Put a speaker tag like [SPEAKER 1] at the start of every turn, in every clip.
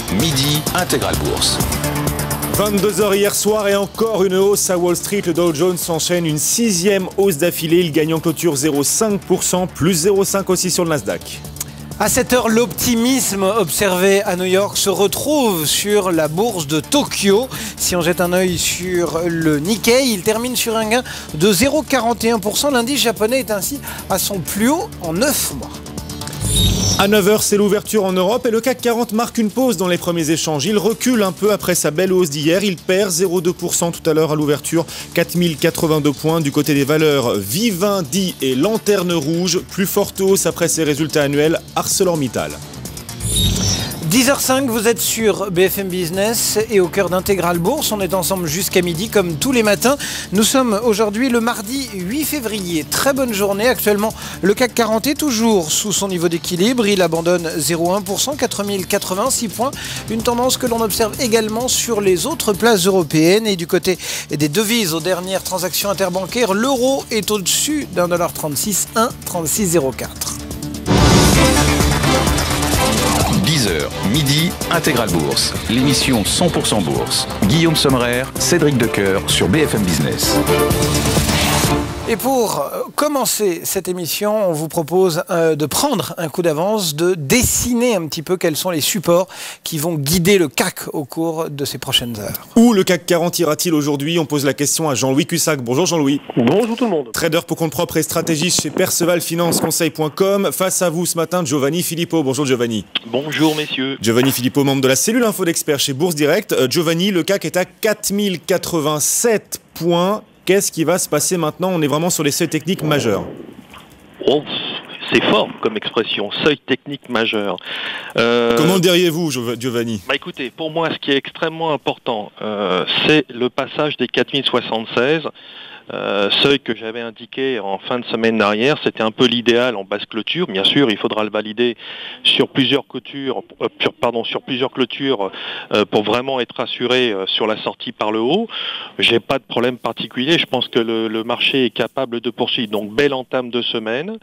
[SPEAKER 1] midi, Intégral Bourse.
[SPEAKER 2] 22h hier soir et encore une hausse à Wall Street. Le Dow Jones s'enchaîne une 6e hausse d'affilée. Il gagne en clôture 0,5%, plus 0,5% aussi sur le Nasdaq.
[SPEAKER 3] À cette heure, l'optimisme observé à New York se retrouve sur la bourse de Tokyo. Si on jette un œil sur le Nikkei, il termine sur un gain de 0,41%. L'indice japonais est ainsi à son plus haut en 9 mois.
[SPEAKER 2] À 9h, c'est l'ouverture en Europe et le CAC 40 marque une pause dans les premiers échanges. Il recule un peu après sa belle hausse d'hier. Il perd 0,2% tout à l'heure à l'ouverture. 4082 points du côté des valeurs Vivendi et Lanterne Rouge. Plus forte hausse après ses résultats annuels ArcelorMittal.
[SPEAKER 3] 10h05, vous êtes sur BFM Business et au cœur d'Intégral Bourse. On est ensemble jusqu'à midi comme tous les matins. Nous sommes aujourd'hui le mardi 8 février. Très bonne journée. Actuellement, le CAC 40 est toujours sous son niveau d'équilibre. Il abandonne 0,1%, 4086 points. Une tendance que l'on observe également sur les autres places européennes. Et du côté des devises aux dernières transactions interbancaires, l'euro est au-dessus d'1,36, 1,3604.
[SPEAKER 1] 10h, midi, Intégral Bourse. L'émission 100% Bourse. Guillaume Sommerer, Cédric Decoeur sur BFM Business.
[SPEAKER 3] Et pour commencer cette émission, on vous propose de prendre un coup d'avance, de dessiner un petit peu quels sont les supports qui vont guider le CAC au cours de ces prochaines heures.
[SPEAKER 2] Où le CAC 40 ira-t-il aujourd'hui ? On pose la question à Jean-Louis Cussac. Bonjour Jean-Louis.
[SPEAKER 4] Bonjour tout le monde.
[SPEAKER 2] Trader pour compte propre et stratégiste chez percevalfinanceconseil.com. Face à vous ce matin, Giovanni Filippo. Bonjour Giovanni.
[SPEAKER 5] Bonjour messieurs.
[SPEAKER 2] Giovanni Filippo, membre de la cellule info d'experts chez Bourse Direct. Giovanni, le CAC est à 4087 points. Qu'est-ce qui va se passer maintenant ? On est vraiment sur les seuils techniques majeurs.
[SPEAKER 5] Oh, c'est fort comme expression, seuil technique majeur.
[SPEAKER 2] Comment le diriez-vous, Giovanni ?
[SPEAKER 5] Écoutez, pour moi, ce qui est extrêmement important, c'est le passage des 4076. Seuil que j'avais indiqué en fin de semaine dernière, c'était un peu l'idéal en basse clôture. Bien sûr, il faudra le valider sur plusieurs clôtures, pour vraiment être assuré sur la sortie par le haut. J'ai pas de problème particulier. Je pense que le marché est capable de poursuivre. Donc belle entame de semaine,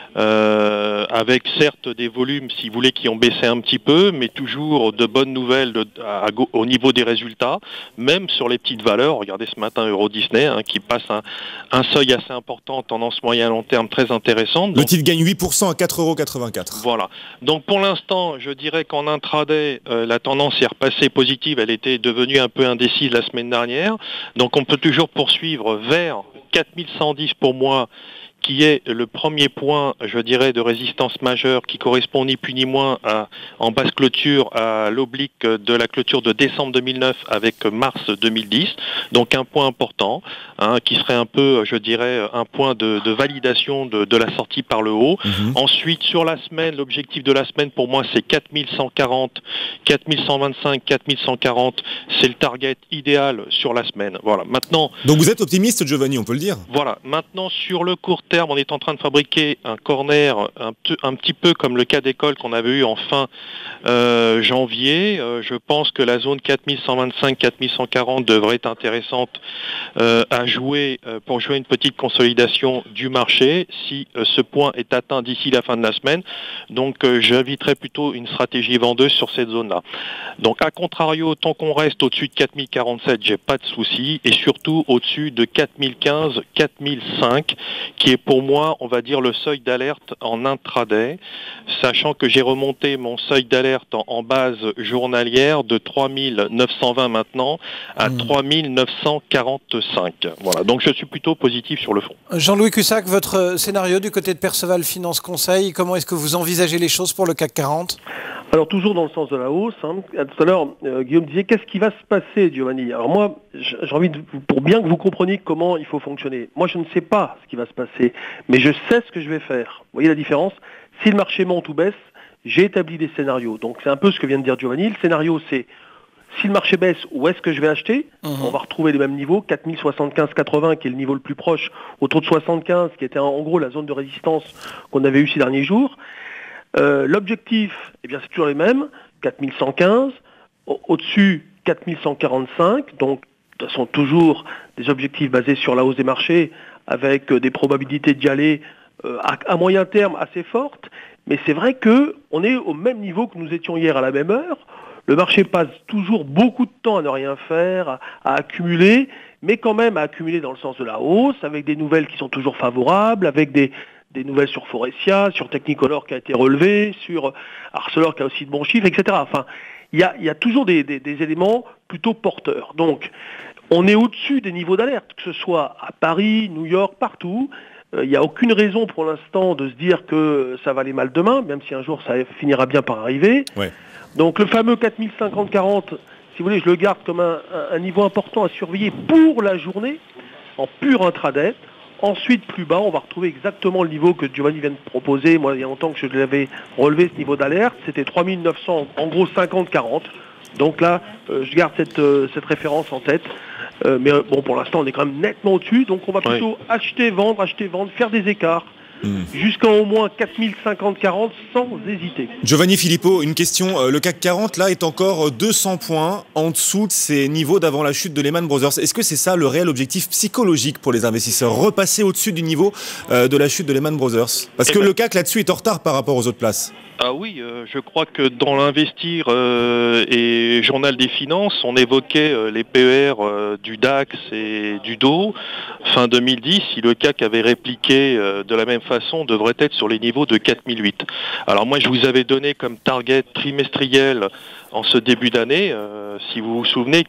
[SPEAKER 5] avec certes des volumes, si vous voulez, qui ont baissé un petit peu, mais toujours de bonnes nouvelles au niveau des résultats, même sur les petites valeurs. Regardez ce matin Euro Disney qui passe un seuil assez important, tendance moyen long terme très intéressante.
[SPEAKER 2] Le titre gagne 8% à 4,84 €.
[SPEAKER 5] Voilà. Donc pour l'instant, je dirais qu'en intraday, la tendance est repassée positive. Elle était devenue un peu indécise la semaine dernière. Donc on peut toujours poursuivre vers 4110 pour moi, qui est le premier point, je dirais, de résistance majeure qui correspond ni plus ni moins en basse clôture à l'oblique de la clôture de décembre 2009 avec mars 2010. Donc un point important, qui serait un peu, je dirais, un point de validation de la sortie par le haut. Ensuite, sur la semaine, l'objectif de la semaine pour moi c'est 4140, 4125, 4140. C'est le target idéal sur la semaine. Voilà. Maintenant.
[SPEAKER 2] Donc vous êtes optimiste, Giovanni, on peut le dire.
[SPEAKER 5] Voilà. Maintenant, sur le court terme, on est en train de fabriquer un corner un petit peu comme le cas d'école qu'on avait eu en fin janvier. Je pense que la zone 4125-4140 devrait être intéressante à jouer pour jouer une petite consolidation du marché si ce point est atteint d'ici la fin de la semaine. Donc j'inviterais plutôt une stratégie vendeuse sur cette zone-là. Donc à contrario, tant qu'on reste au-dessus de 4047, j'ai pas de souci, et surtout au-dessus de 4015, 4005, qui est pour moi, on va dire, le seuil d'alerte en intraday, sachant que j'ai remonté mon seuil d'alerte en base journalière de 3920 maintenant à 3945. Voilà, donc je suis plutôt positif sur le fond.
[SPEAKER 3] Jean-Louis Cussac, votre scénario du côté de Perceval Finance Conseil, comment est-ce que vous envisagez les choses pour le CAC 40 ?
[SPEAKER 4] Alors toujours dans le sens de la hausse. Tout à l'heure, Guillaume disait qu'est-ce qui va se passer, Giovanni ? Alors moi, j'ai envie pour bien que vous compreniez comment il faut fonctionner. Moi, je ne sais pas ce qui va se passer, mais je sais ce que je vais faire. Vous voyez la différence ? Si le marché monte ou baisse, j'ai établi des scénarios. Donc c'est un peu ce que vient de dire Giovanni. Le scénario, c'est si le marché baisse, où est-ce que je vais acheter ? On va retrouver les mêmes niveaux, 4075-80 qui est le niveau le plus proche, autour de 75 qui était en gros la zone de résistance qu'on avait eu ces derniers jours. L'objectif, c'est toujours les mêmes, 4115, au-dessus 4145, donc de toute façon toujours des objectifs basés sur la hausse des marchés avec des probabilités d'y aller à moyen terme assez fortes, mais c'est vrai qu'on est au même niveau que nous étions hier à la même heure. Le marché passe toujours beaucoup de temps à ne rien faire, à accumuler, mais quand même à accumuler dans le sens de la hausse, avec des nouvelles qui sont toujours favorables, avec des nouvelles sur Forestia, sur Technicolor qui a été relevé, sur Arcelor qui a aussi de bons chiffres, etc. Enfin, il y a toujours des éléments plutôt porteurs. Donc, on est au-dessus des niveaux d'alerte, que ce soit à Paris, New York, partout. Il n'y a aucune raison pour l'instant de se dire que ça va aller mal demain, même si un jour ça finira bien par arriver.
[SPEAKER 2] Ouais.
[SPEAKER 4] Donc le fameux 4050-40, si vous voulez, je le garde comme un niveau important à surveiller pour la journée, en pur intraday. Ensuite, plus bas, on va retrouver exactement le niveau que Giovanni vient de proposer. Moi, il y a longtemps que je l'avais relevé, ce niveau d'alerte. C'était 3900, en gros 50-40. Donc là, je garde cette référence en tête. Mais bon, pour l'instant, on est quand même nettement au-dessus. Donc on va plutôt acheter, vendre, faire des écarts. Jusqu'à au moins 4050-40 sans hésiter.
[SPEAKER 2] Giovanni Filippo, une question. Le CAC 40 là est encore 200 points en dessous de ses niveaux d'avant la chute de Lehman Brothers. Est-ce que c'est ça le réel objectif psychologique pour les investisseurs, repasser au-dessus du niveau de la chute de Lehman Brothers? Parce que le CAC là-dessus est en retard par rapport aux autres places.
[SPEAKER 5] Ah oui, je crois que dans l'Investir et Journal des Finances, on évoquait les PER du DAX et du Dow. Fin 2010, si le CAC avait répliqué de la même façon, on devrait être sur les niveaux de 4008. Alors moi, je vous avais donné comme target trimestriel en ce début d'année, si vous vous souvenez,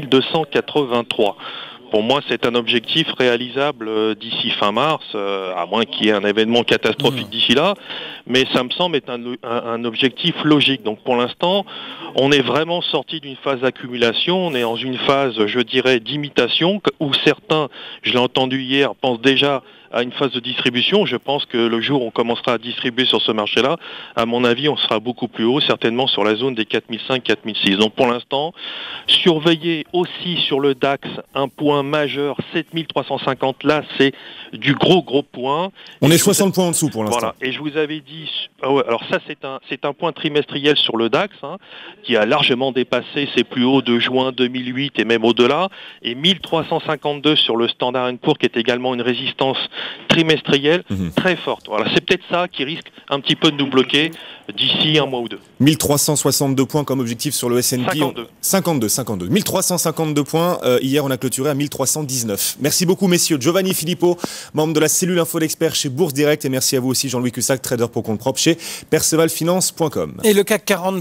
[SPEAKER 5] 4283. Pour moi, c'est un objectif réalisable d'ici fin mars, à moins qu'il y ait un événement catastrophique d'ici là. Mais ça me semble être un objectif logique. Donc pour l'instant, on est vraiment sorti d'une phase d'accumulation. On est dans une phase, je dirais, d'imitation, où certains, je l'ai entendu hier, pensent déjà à une phase de distribution. Je pense que le jour où on commencera à distribuer sur ce marché-là, à mon avis, on sera beaucoup plus haut, certainement sur la zone des 4005-4006. Donc pour l'instant, surveillez aussi sur le DAX un point majeur, 7350. Là, c'est du gros point.
[SPEAKER 2] On est 60 points en dessous pour l'instant.
[SPEAKER 5] Voilà. Et je vous avais dit, alors ça c'est un point trimestriel sur le DAX, qui a largement dépassé ses plus hauts de juin 2008 et même au-delà, et 1352 sur le Standard & Poor's, qui est également une résistance trimestrielle très forte. Voilà, c'est peut-être ça qui risque un petit peu de nous bloquer d'ici un mois ou deux.
[SPEAKER 2] 1362 points comme objectif sur le S&P. 52. 1352 points. Hier, on a clôturé à 1319. Merci beaucoup, messieurs. Giovanni Filippo, membre de la cellule Info d'Experts chez Bourse Direct. Et merci à vous aussi, Jean-Louis Cussac, trader pour compte propre chez percevalfinance.com.
[SPEAKER 3] Et le CAC 40